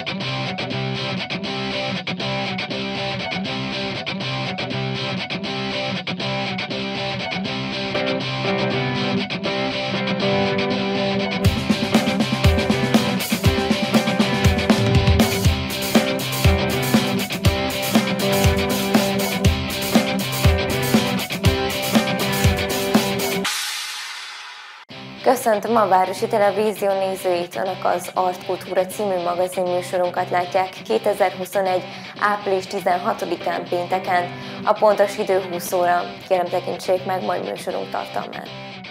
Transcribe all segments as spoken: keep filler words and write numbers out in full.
Köszöntöm a Városi Televízió nézőit, Önök az Art Kultúra című magazin műsorunkat látják kétezer-huszonegy. április tizenhatodikán pénteken, a pontos idő húsz óra. Kérem, tekintsék meg majd műsorunk tartalmát.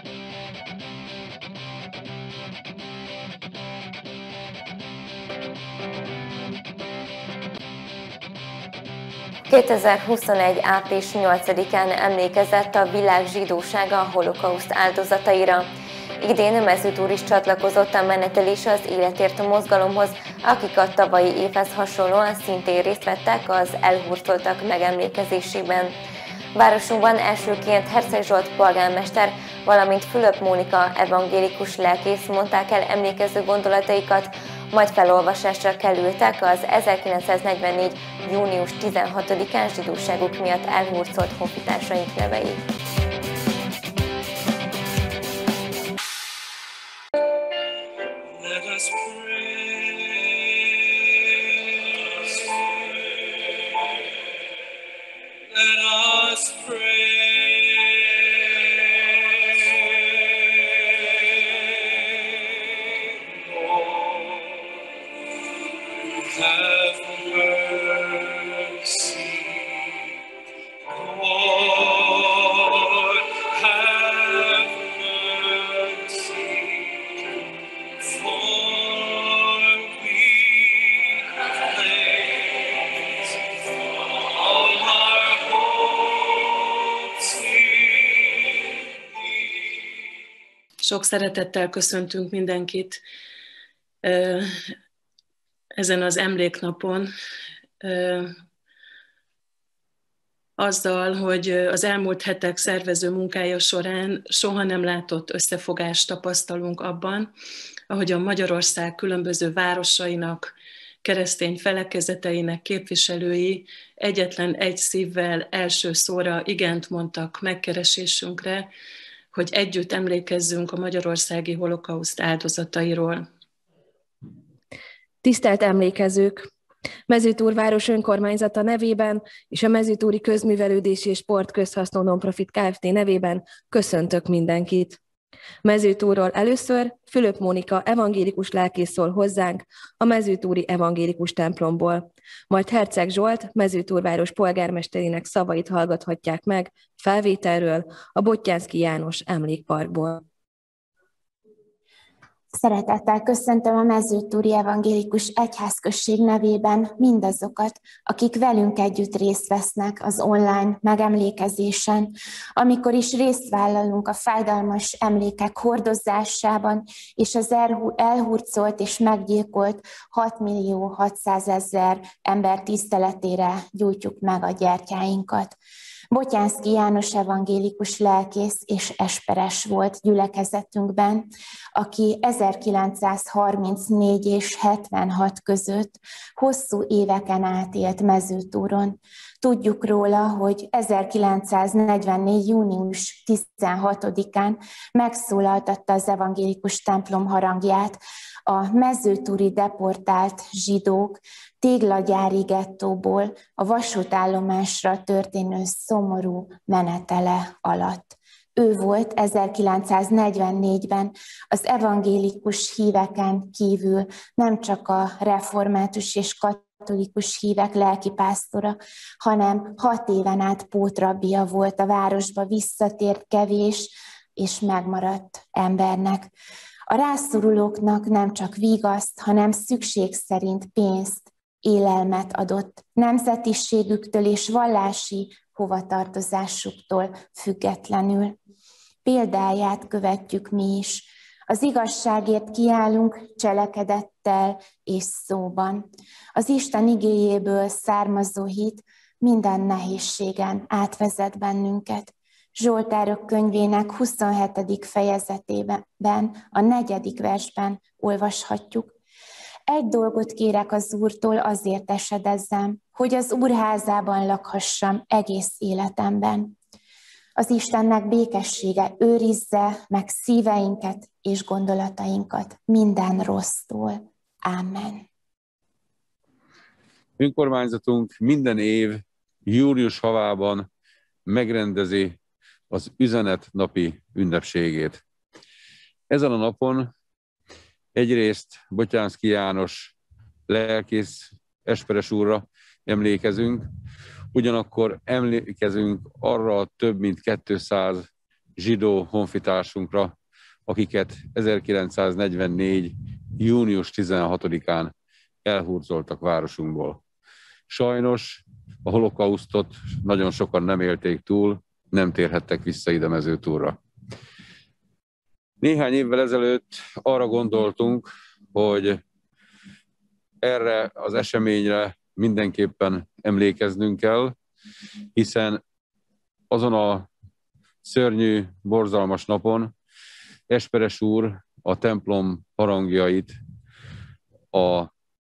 kétezer-huszonegy. április nyolcadikán emlékezett a világ zsidósága a holokauszt áldozataira. Idén Mezőtúr is csatlakozott a Menetelés az életért a mozgalomhoz, akik a tavalyi évhez hasonlóan szintén részt vettek az elhurcoltak megemlékezésében. Városunkban elsőként Herceg Zsolt polgármester, valamint Fülöp Mónika evangélikus lelkész mondták el emlékező gondolataikat, majd felolvasásra kerültek az ezerkilencszáznegyvennégy. június tizenhatodikán zsidóságuk miatt elhurcolt honfitársaink nevei. Sok szeretettel köszöntünk mindenkit ezen az emléknapon, azzal, hogy az elmúlt hetek szervező munkája során soha nem látott összefogást tapasztalunk abban, ahogy a Magyarország különböző városainak, keresztény felekezeteinek képviselői egyetlen egy szívvel első szóra igent mondtak megkeresésünkre, hogy együtt emlékezzünk a magyarországi holokauszt áldozatairól. Tisztelt emlékezők! Mezőtúr város önkormányzata nevében és a Mezőtúri Közművelődési és Sport Közhasznú Nonprofit Kft. Nevében köszöntök mindenkit. Mezőtúrról először Fülöp Mónika evangélikus lelkész szól hozzánk a Mezőtúri evangélikus templomból, majd Herceg Zsolt Mezőtúr város polgármesterének szavait hallgathatják meg felvételről a Bottyánszky János Emlékparkból. Szeretettel köszöntöm a Mezőtúri Evangélikus Egyházközség nevében mindazokat, akik velünk együtt részt vesznek az online megemlékezésen, amikor is részt vállalunk a fájdalmas emlékek hordozásában, és az elhurcolt és meggyilkolt hat millió hatszázezer ember tiszteletére gyújtjuk meg a gyertyáinkat. Bottyánszky János evangélikus lelkész és esperes volt gyülekezetünkben, aki ezerkilencszázharmincnégy és hetvenhat között hosszú éveken át élt Mezőtúron. Tudjuk róla, hogy ezerkilencszáznegyvennégy. június tizenhatodikán megszólaltatta az evangélikus templom harangját a mezőtúri deportált zsidók téglagyári gettóból a vasútállomásra történő szomorú menetele alatt. Ő volt ezerkilencszáznegyvennégyben az evangélikus híveken kívül nem csak a református és katolikus hívek lelkipásztora, hanem hat éven át pótrabbija volt a városba visszatért kevés és megmaradt embernek. A rászorulóknak nem csak vigaszt, hanem szükség szerint pénzt, élelmet adott, nemzetiségüktől és vallási hovatartozásuktól függetlenül. Példáját követjük mi is. Az igazságért kiállunk cselekedettel és szóban. Az Isten igéjéből származó hit minden nehézségen átvezet bennünket. Zsoltárok könyvének huszonhetedik fejezetében, a negyedik versben olvashatjuk. Egy dolgot kérek az Úrtól, azért esedezzem, hogy az Úr házában lakhassam egész életemben. Az Istennek békessége őrizze meg szíveinket és gondolatainkat minden rossztól. Ámen. Önkormányzatunk minden év július havában megrendezi az üzenetnapi ünnepségét. Ezen a napon egyrészt Botyánszky János lelkész Esperes úrra emlékezünk, ugyanakkor emlékezünk arra a több mint kétszáz zsidó honfitársunkra, akiket ezerkilencszáznegyvennégy. június tizenhatodikán elhurcoltak városunkból. Sajnos a holokausztot nagyon sokan nem élték túl, nem térhettek vissza ide Mezőtúrra. Néhány évvel ezelőtt arra gondoltunk, hogy erre az eseményre mindenképpen emlékeznünk kell, hiszen azon a szörnyű, borzalmas napon Esperes úr a templom harangjait az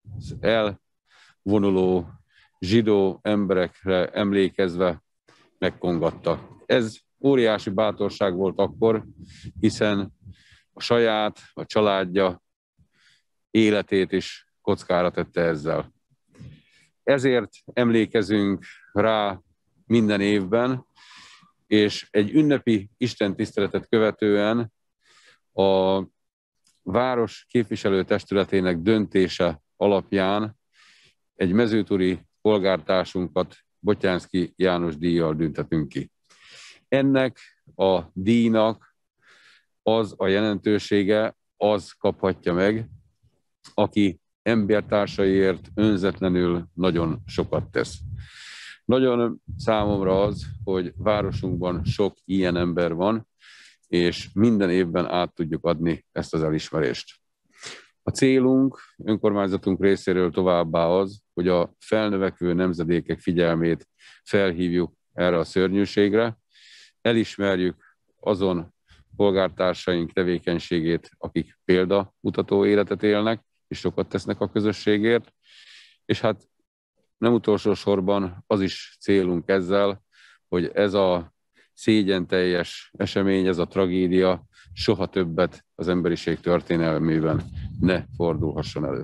elvonuló zsidó emberekre emlékezve megkongatta. Ez óriási bátorság volt akkor, hiszen a saját, a családja életét is kockára tette ezzel. Ezért emlékezünk rá minden évben, és egy ünnepi istentiszteletet követően a város képviselőtestületének döntése alapján egy mezőtúri polgártársunkat Botyánszky János díjjal büntetünk ki. Ennek a díjnak az a jelentősége, az kaphatja meg, aki embertársaiért önzetlenül nagyon sokat tesz. Nagyon számomra az, hogy városunkban sok ilyen ember van, és minden évben át tudjuk adni ezt az elismerést. A célunk önkormányzatunk részéről továbbá az, hogy a felnövekvő nemzedékek figyelmét felhívjuk erre a szörnyűségre, elismerjük azon polgártársaink tevékenységét, akik példamutató életet élnek, és sokat tesznek a közösségért, és hát nem utolsó sorban az is célunk ezzel, hogy ez a szégyenteljes esemény, ez a tragédia soha többet az emberiség történelmében ne fordulhasson elő.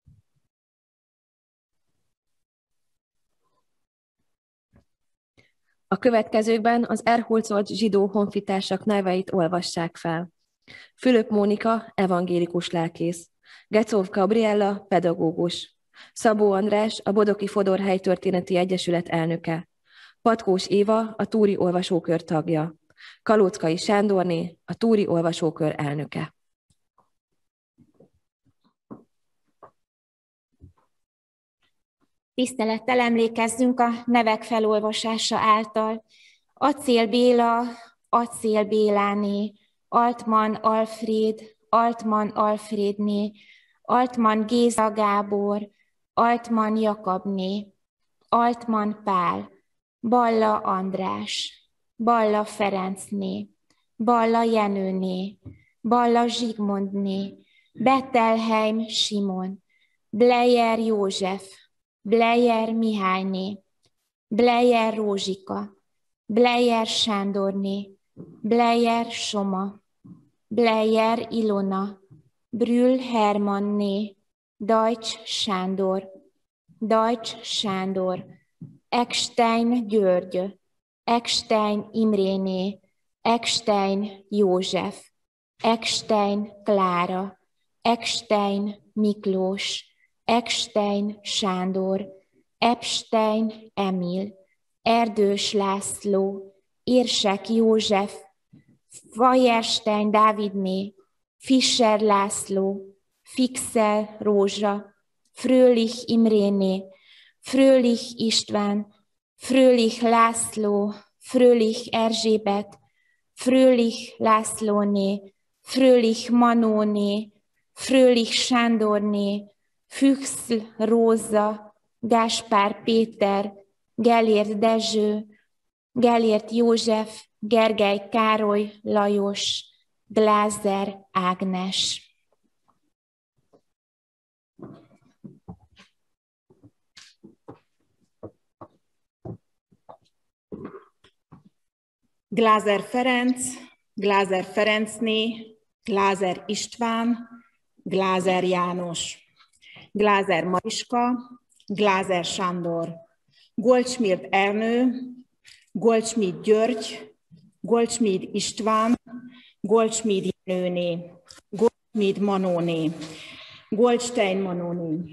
A következőkben az elhurcolt zsidó honfitársak neveit olvassák fel. Fülöp Mónika, evangélikus lelkész. Gecov Gabriella, pedagógus. Szabó András, a Bodoki Fodor Helytörténeti Egyesület elnöke. Patkós Éva, a Túri Olvasókör tagja. Kalóczkai Sándorné, a Túri Olvasókör elnöke. Tisztelettel emlékezzünk a nevek felolvasása által. Acél Béla, Acél Béláné, Altman Alfréd, Altman Alfrédné, Altman Géza Gábor, Altman Jakabné, Altman Pál, Balla András, Balla Ferencné, Balla Jenőné, Balla Zsigmondné, Bettelheim Simon, Blejer József, Blejer Mihályné, Blejer Rózsika, Blejer Sándorné, Blejer Soma, Blejer Ilona, Brühl Hermanné, Deutsch Sándor, Deutsch Sándor, Eckstein György, Eckstein Imréné, Eckstein József, Eckstein Klára, Eckstein Miklós, Eckstein Sándor, Epstein Emil, Erdős László, Érsek József, Feierstein Dávidné, Fischer László, Fixel Rózsa, Fröhlich Imréné, Fröhlich István, Fröhlich László, Fröhlich Erzsébet, Fröhlich Lászlóné, Fröhlich Manóné, Fröhlich Sándorné, Füchsl Róza, Gáspár Péter, Gellért Dezső, Gellért József, Gergely Károly Lajos, Glázer Ágnes. Glázer Ferenc, Glázer Ferencné, Glázer István, Glázer János, Glázer Mariska, Glázer Sándor, Goldschmidt Ernő, Goldschmidt György, Goldschmidt István, Goldschmidt Jenőné, Goldschmidt Manóné, Goldstein Manóné,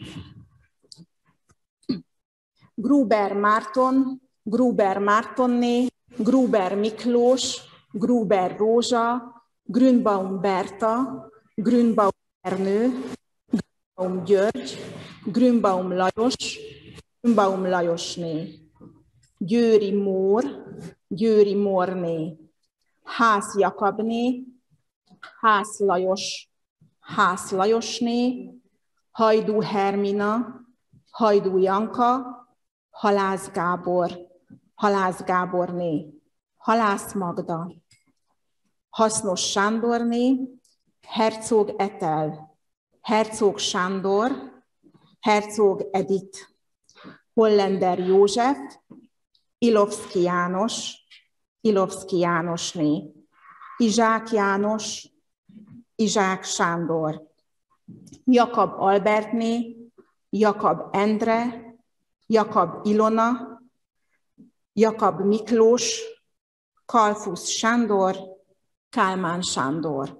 Gruber Márton, Gruber Mártonné, Gruber Miklós, Gruber Rózsa, Grünbaum Berta, Grünbaum Ernő, Grünbaum György, Grünbaum Lajos, Grünbaum Lajosné, Győri Mór, Győri Mórné, Ház Jakabné, Ház Lajos, Ház Lajosné, Hajdú Hermina, Hajdú Janka, Halász Gábor, Halász Gáborné, Halász Magda, Hasznos Sándorné, Herzog Etel, Herzog Sándor, Herzog Edith, Hollender József, Ilovszki János, Ilovszki Jánosné, Izsák János, Izsák Sándor, Jakab Albertné, Jakab Endre, Jakab Ilona, Jakab Miklós, Kalfusz Sándor, Kálmán Sándor.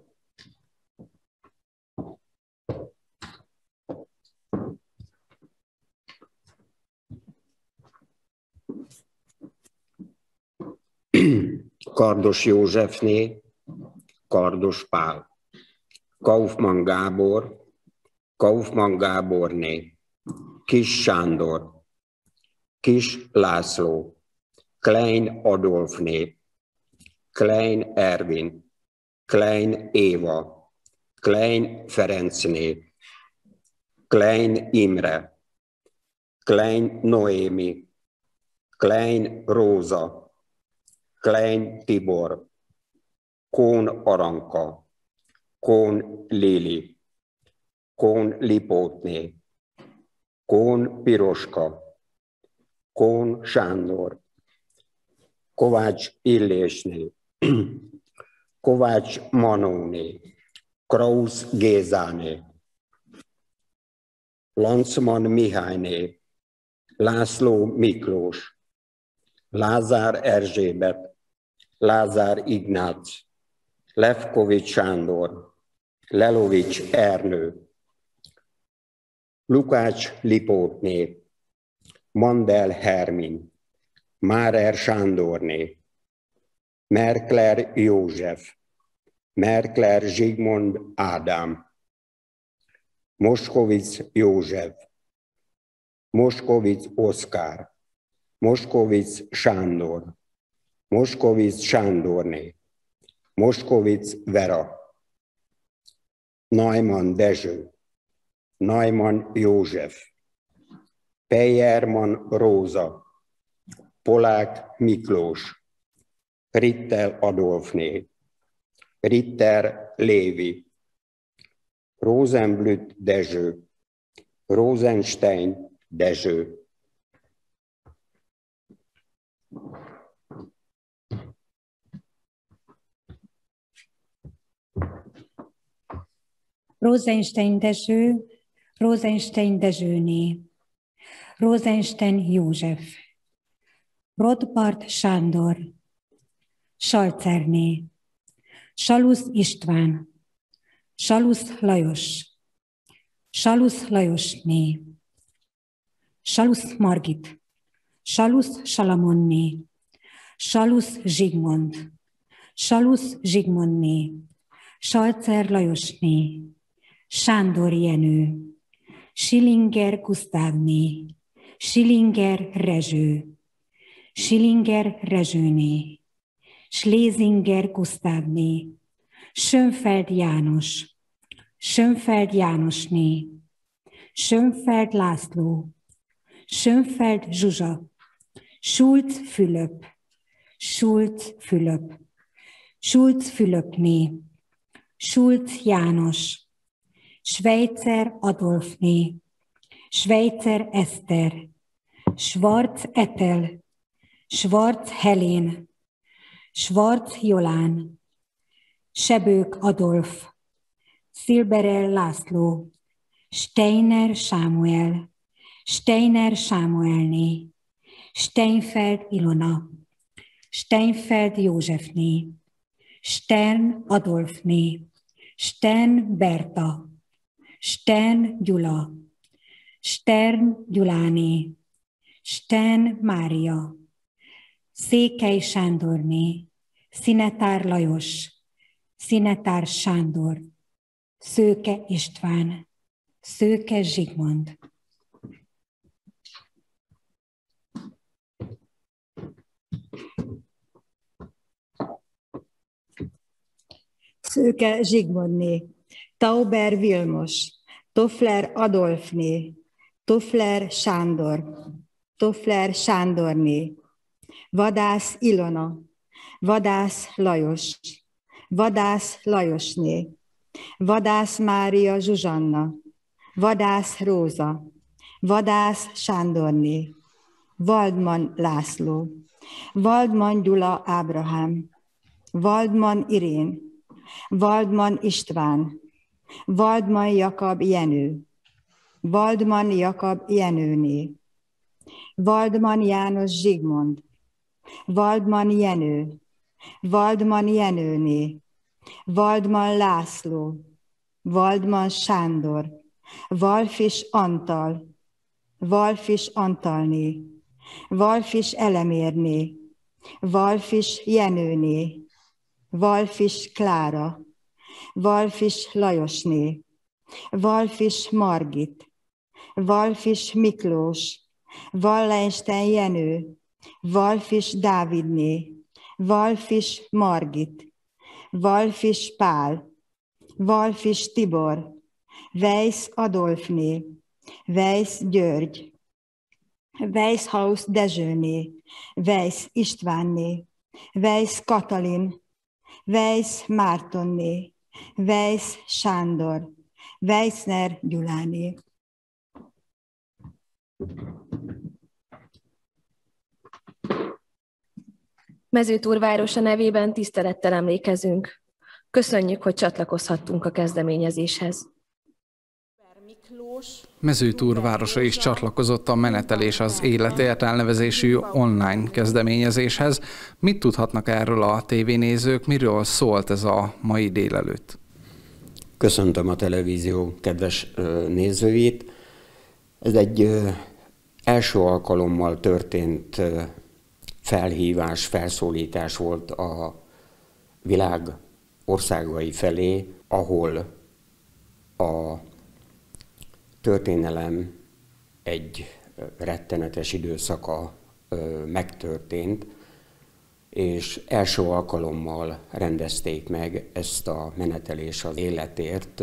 Kardos Józsefné, Kardos Pál, Kaufmann Gábor, Kaufmann Gáborné, Kis Sándor, Kis László, Klein Adolfné, Klein Ervin, Klein Éva, Klein Ferencné, Klein Imre, Klein Noémi, Klein Róza, Klein Tibor, Kón Aranka, Kón Lili, Kón Lipótné, Kón Piroska, Kón Sándor, Kovács Illésné, Kovács Manóné, Krausz Gézáné, Lancman Mihályné, László Miklós, Lázár Erzsébet, Lázár Ignác, Levkovics Sándor, Lelovics Ernő, Lukács Lipótné, Mandel Hermin, Márer Sándorné, Merkler József, Merkler Zsigmond Ádám, Moskovic József, Moskovic Oszkár, Moskovic Sándor, Moskovic Sándorné, Moskovic Vera, Neumann Dezső, Neumann József, Peyerman Róza, Polák Miklós, Ritter Adolfné, Ritter Lévi, Rosenblüt Dezső, Rosenstein Dezső. Rosenstein Dezső, Rosenstein Dezsőné, Rosenstein József, Rothbard Sándor, Salcerné, Salusz István, Salusz Lajos, Salusz Lajosné, Salusz Margit, Salusz Salamonné, Salusz Zsigmond, Salusz Zsigmondné, Salcer Lajosné, Sándor Jenő, Schillinger Gusztávné, Schillinger Rezső, Schillinger Rezsőné, Schlesinger Gusztávné, Schönfeld János, Schönfeld Jánosné, Schönfeld László, Schönfeld Zsuzsa, Schulz Fülöp, Schulz Fülöp, Schulz Fülöpné, Schulz János, Schweitzer Adolfné, Schweitzer Eszter, Schwarz Etel, Schwarz Helén, Schwarz Jolán, Sebők Adolf, Szilberel László, Steiner Sámuel, Steiner Sámuelné, Steinfeld Ilona, Steinfeld Józsefné, Stern Adolfné, Stern Berta, Stern Gyula, Stern Gyuláné, Stern Mária, Székely Sándorné, Szinetár Lajos, Szinetár Sándor, Szőke István, Szőke Zsigmond. Szőke Zsigmondné, Tauber Vilmos, Toffler Adolfné, Toffler Sándor, Toffler Sándorné, Vadász Ilona, Vadász Lajos, Vadász Lajosné, Vadász Mária Zsuzsanna, Vadász Róza, Vadász Sándorné, Waldman László, Waldman Gyula Ábrahám, Waldman Irén, Waldman István, Waldman Jakab Jenő, Waldman Jakab Jenőné, Waldman János Zsigmond, Waldman Jenő, Waldman Jenőné, Waldman László, Waldman Sándor, Walfis Antal, Walfis Antalné, Walfis Elemérné, Walfis Jenőné, Walfis Klára, Walfis Lajosné, Walfis Margit, Walfis Miklós, Wallenstein Jenő, Walfis Dávidné, Walfis Margit, Walfis Pál, Walfis Tibor, Weiss Adolfné, Weiss György, Weisshaus Dezsőné, Weiss Istvánné, Weiss Katalin, Weiss Mártonné, Weiss Sándor, Weissner Gyuláné. Mezőtúr városa nevében tisztelettel emlékezünk. Köszönjük, hogy csatlakozhattunk a kezdeményezéshez. Mezőtúr városa is csatlakozott a Menetelés az életért elnevezésű online kezdeményezéshez. Mit tudhatnak erről a tévénézők, miről szólt ez a mai délelőtt? Köszöntöm a televízió kedves nézőit. Ez egy első alkalommal történt felhívás, felszólítás volt a világ országai felé, ahol a történelem egy rettenetes időszaka megtörtént, és első alkalommal rendezték meg ezt a Menetelés az életért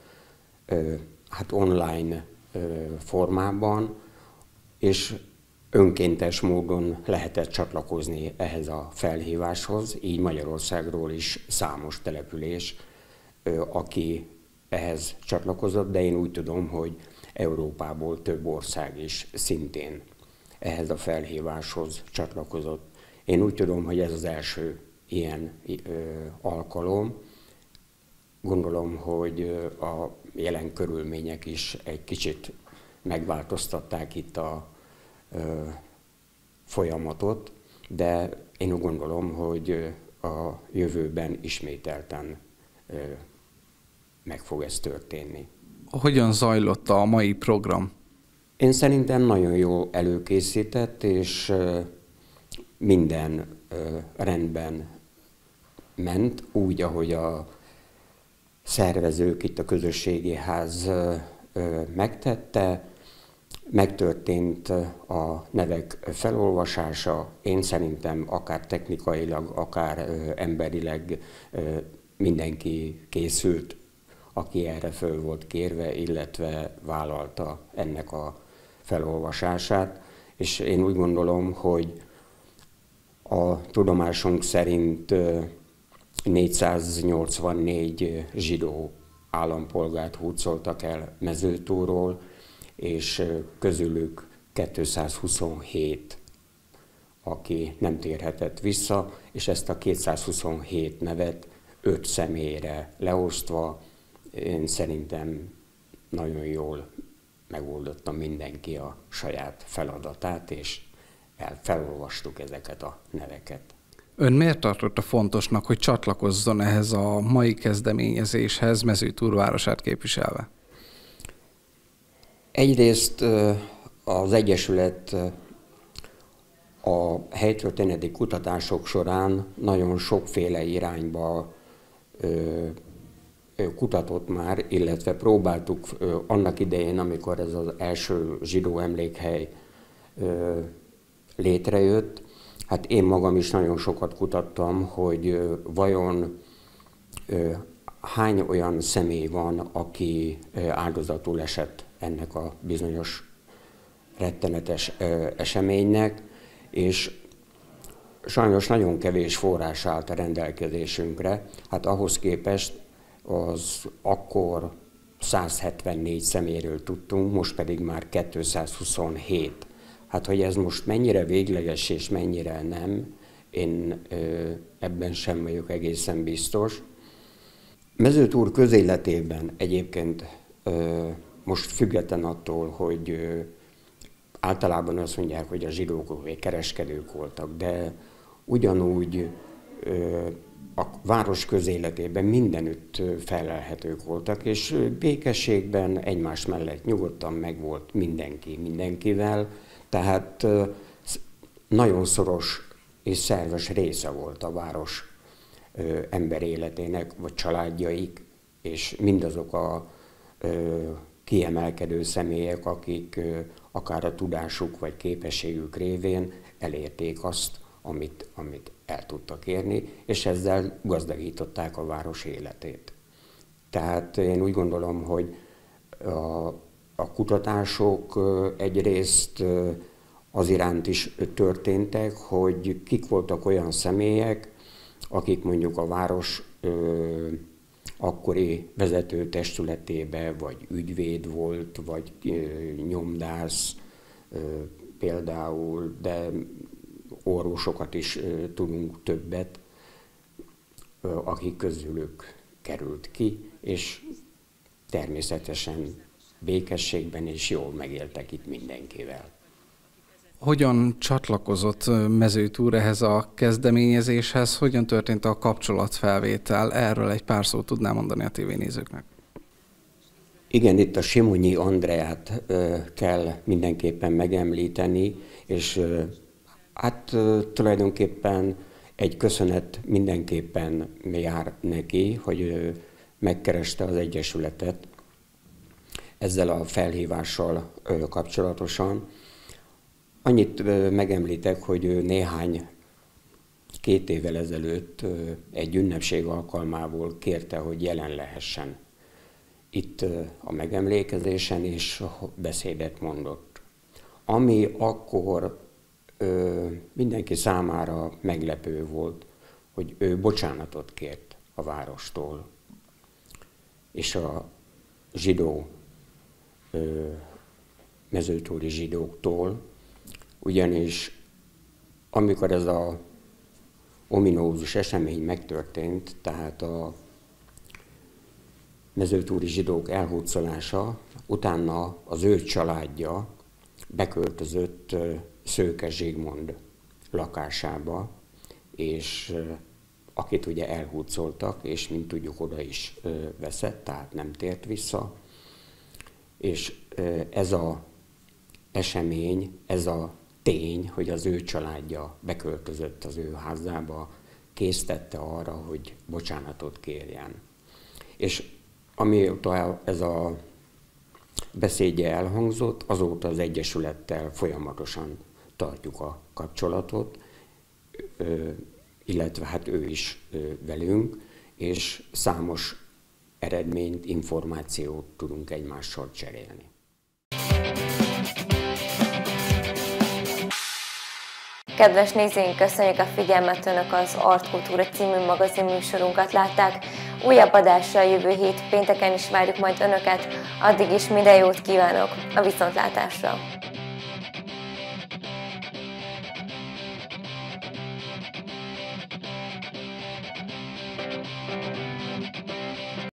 hát online formában, és önkéntes módon lehetett csatlakozni ehhez a felhíváshoz, így Magyarországról is számos település, aki ehhez csatlakozott, de én úgy tudom, hogy Európából több ország is szintén ehhez a felhíváshoz csatlakozott. Én úgy tudom, hogy ez az első ilyen ö, alkalom. Gondolom, hogy a jelen körülmények is egy kicsit megváltoztatták itt a ö, folyamatot, de én úgy gondolom, hogy a jövőben ismételten ö, meg fog ez történni. Hogyan zajlott a mai program? Én szerintem nagyon jól előkészített, és minden rendben ment, úgy, ahogy a szervezők itt a közösségi ház megtette. Megtörtént a nevek felolvasása. Én szerintem akár technikailag, akár emberileg mindenki készült, aki erre föl volt kérve, illetve vállalta ennek a felolvasását. És én úgy gondolom, hogy a tudomásunk szerint négyszáznyolcvannégy zsidó állampolgárt hurcoltak el Mezőtúrról, és közülük kétszázhuszonhét aki nem térhetett vissza, és ezt a kétszázhuszonhét nevet öt személyre leosztva én szerintem nagyon jól megoldotta mindenki a saját feladatát, és el, felolvastuk ezeket a neveket. Ön miért tartotta fontosnak, hogy csatlakozzon ehhez a mai kezdeményezéshez Mezőtúr városát képviselve? Egyrészt az Egyesület a helytörténeti kutatások során nagyon sokféle irányba kutatott már, illetve próbáltuk annak idején, amikor ez az első zsidó emlékhely létrejött, hát én magam is nagyon sokat kutattam, hogy vajon hány olyan személy van, aki áldozatul esett ennek a bizonyos rettenetes eseménynek, és sajnos nagyon kevés forrás állt a rendelkezésünkre. Hát ahhoz képest az akkor száz hetvennégy személyről tudtunk, most pedig már kétszázhuszonhét. Hát, hogy ez most mennyire végleges és mennyire nem, én ö, ebben sem vagyok egészen biztos. Mezőtúr közéletében egyébként ö, most független attól, hogy ö, általában azt mondják, hogy a zsidók kereskedők voltak, de ugyanúgy ö, a város közéletében mindenütt felelhetők voltak, és békességben egymás mellett nyugodtan megvolt mindenki mindenkivel, tehát nagyon szoros és szerves része volt a város ember életének, vagy családjaik, és mindazok a kiemelkedő személyek, akik akár a tudásuk vagy képességük révén elérték azt, amit, amit el tudtak érni, és ezzel gazdagították a város életét. Tehát én úgy gondolom, hogy a, a kutatások egyrészt az iránt is történtek, hogy kik voltak olyan személyek, akik mondjuk a város ö, akkori vezető testületébe, vagy ügyvéd volt, vagy ö, nyomdász ö, például, de orvosokat is ö, tudunk többet, ö, akik közülük került ki, és természetesen békességben és jól megéltek itt mindenkivel. Hogyan csatlakozott Mezőtúr ehhez a kezdeményezéshez? Hogyan történt a kapcsolatfelvétel? Erről egy pár szót tudnám mondani a tévénézőknek. Igen, itt a Simonyi Andreát ö, kell mindenképpen megemlíteni, és ö, hát ö, tulajdonképpen egy köszönet mindenképpen jár neki, hogy ö, megkereste az Egyesületet ezzel a felhívással ö, kapcsolatosan. Annyit ö, megemlítek, hogy ö, néhány két évvel ezelőtt ö, egy ünnepség alkalmából kérte, hogy jelen lehessen itt ö, a megemlékezésen, és beszédet mondott. Ami akkor ö, mindenki számára meglepő volt, hogy ő bocsánatot kért a várostól, és a zsidó, ö, mezőtúri zsidóktól, ugyanis amikor ez a ominózus esemény megtörtént, tehát a mezőtúri zsidók elhurcolása, utána az ő családja beköltözött Szőke Zsigmond lakásába, és akit ugye elhurcoltak, és mint tudjuk oda is veszett, tehát nem tért vissza. És ez az esemény, ez a tény, hogy az ő családja beköltözött az ő házába, késztette arra, hogy bocsánatot kérjen. És amióta ez a beszédje elhangzott, azóta az Egyesülettel folyamatosan tartjuk a kapcsolatot, illetve hát ő is velünk, és számos eredményt, információt tudunk egymással cserélni. Kedves nézőink, köszönjük a figyelmet, Önök az Artkultúra című magazin műsorunkat látták. Újabb adással jövő hét pénteken is várjuk majd Önöket, addig is minden jót kívánok, a viszontlátásra! Thank you.